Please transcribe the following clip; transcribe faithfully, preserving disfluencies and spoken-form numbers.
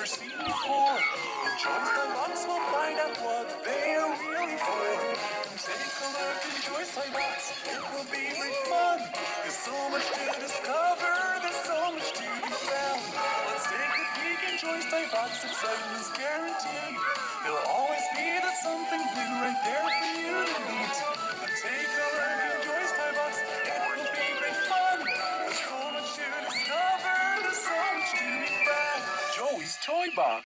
never seen before. Enjoy the box, we'll find out what they are really for. Take a look, enjoy Toy Box, it will be great fun. There's so much to discover, there's so much to be found. Let's take a peek, enjoy Toy Box, excitement's guaranteed. There'll always be that something new right there for you to meet.